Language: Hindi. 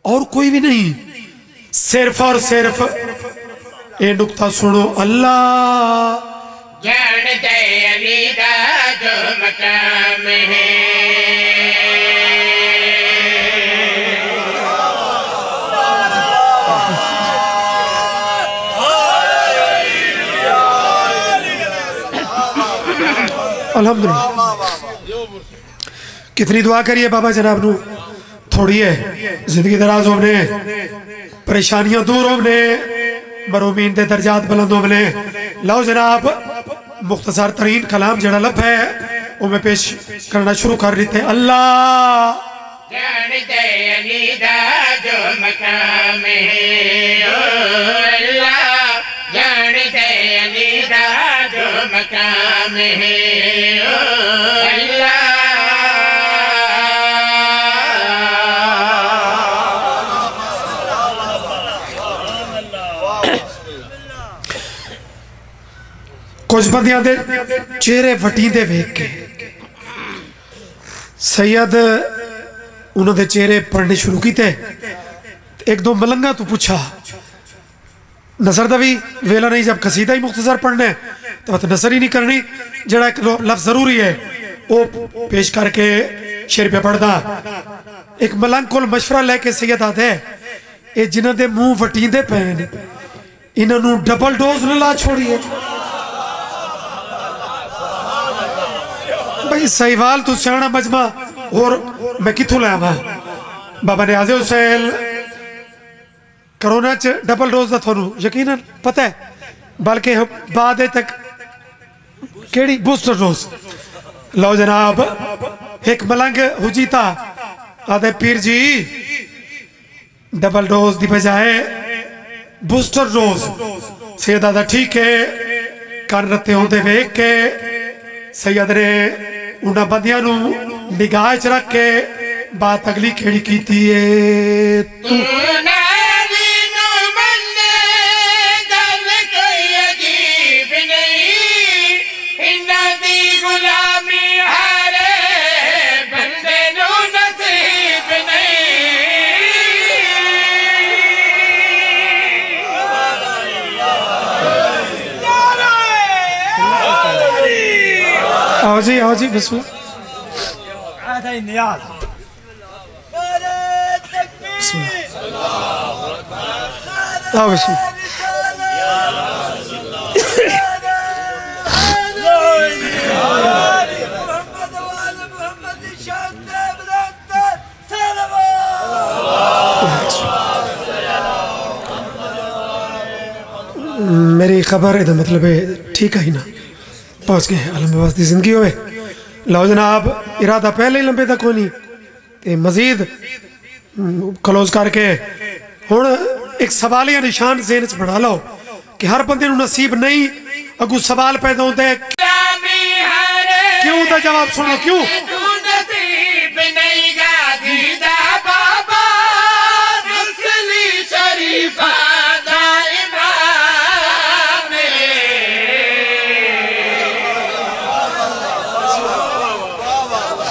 और कोई भी नहीं, सिर्फ और सिर्फ ये नुक्ता सुनो। अल्लाह जानते अली दा जो मकाम है, अल्हम्दुलिल्लाह। कितनी दुआ करिए बाबा जनाब नू, थोड़ी है जिंदगी दराज होने, परेशानियां दूर होने, मरूमीन दे दर्जात बुलंद होने। लो जनाब मुख्तसर तरीन कलाम जड़ा लब है वो मैं पेश करना शुरू कर रही थे। अल्लाह जानते अली दा जो मकाम है, अल्लाह जानते अली दा जो मकाम है, अल्लाह कुछ बंदियां दे चेहरे वटींदे वेख के सैयद उन्होंने चेहरे पढ़ने शुरू किए। एक दो मलंगा तू पूछा नसर दा भी वेला नहीं, जब कसीदा ही मुख्तसर पढ़ने तो नसर ही नहीं करनी, जड़ा एक लफ्ज जरूरी है वो पेश करके शेर पे पढ़दा। एक मलंग को मशवरा लेके सैयद आदे ये जिन्हों के मुंह वटींदे पे इन्हों डबल डोज न ला छोड़िए। भाई सहीवाल तू सियाना मजमा और मैं कितों लावा। बाबा नियाज़ हुसैन कोरोना च डबल डोज का थोनू यकीनन पता है, बल्कि बाद तक केड़ी बूस्टर डोज। लो जनाब एक मलंग हुजीता आदे पीर जी डबल डोज की बजाय बूस्टर डोज। सैयद आदा ठीक है, कान रत्ते होंदे वेख के सैयद ने उन्हें बंदियां नू निगाह च रख के बात अगली केड़ी कीती है। तू आओ जी बिस्मिल्लाह। आओ बिस्मिल्लाह। मेरी खबर है मतलब ठीक है ना, पहुंच गए आलम की जिंदगी होवे। लो जनाब इरादा पहले ही लंबे तक कोई नहीं, मजीद क्लोज करके हुण एक सवालिया निशान ज़हन च बना लो कि हर बंदे नूं नसीब नहीं, अगू सवाल पैदा होता है क्यों का जवाब सुनो। क्यों